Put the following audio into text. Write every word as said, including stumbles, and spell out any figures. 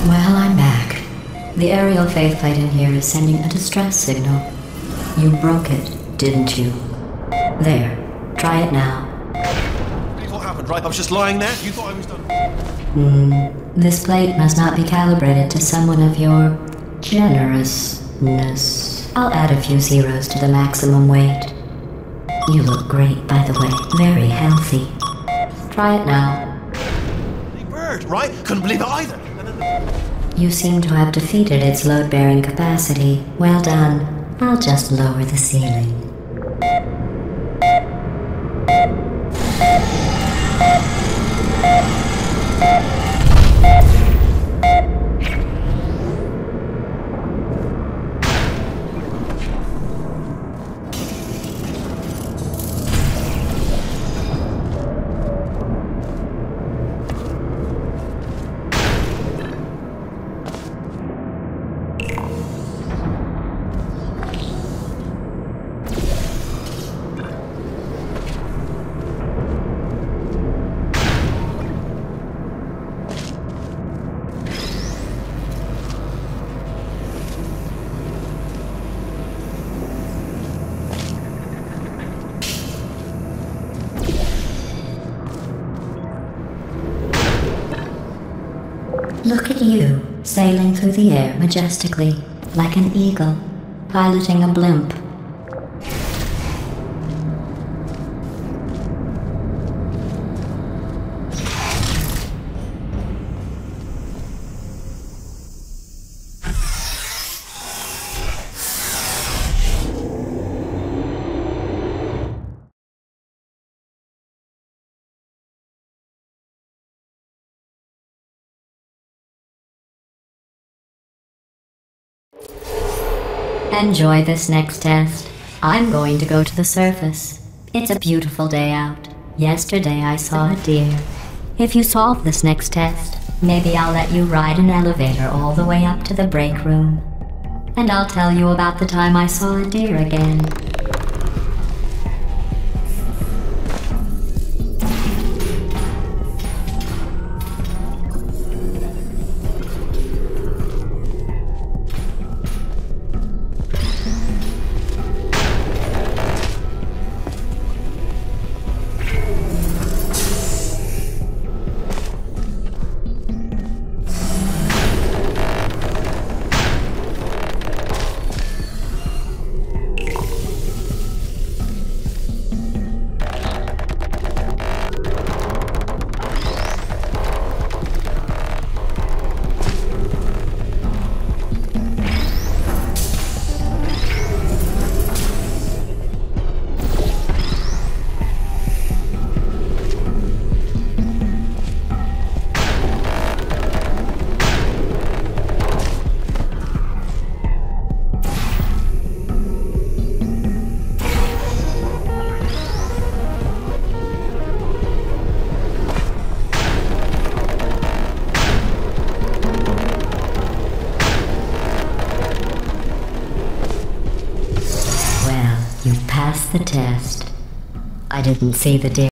Well, I'm back. The aerial faceplate in here is sending a distress signal. You broke it, didn't you? There. Try it now. What happened, right? I was just lying there. You thought I was done. Hmm. This plate must not be calibrated to someone of your generousness. I'll add a few zeros to the maximum weight. You look great, by the way. Very healthy. Try it now. Big bird, right? Couldn't believe it either. You seem to have defeated its load-bearing capacity. Well done. I'll just lower the ceiling. Look at you, sailing through the air majestically, like an eagle, piloting a blimp. Enjoy this next test. I'm going to go to the surface. It's a beautiful day out. Yesterday I saw a deer. If you solve this next test, maybe I'll let you ride an elevator all the way up to the break room. And I'll tell you about the time I saw a deer again. The test. I didn't see the deer.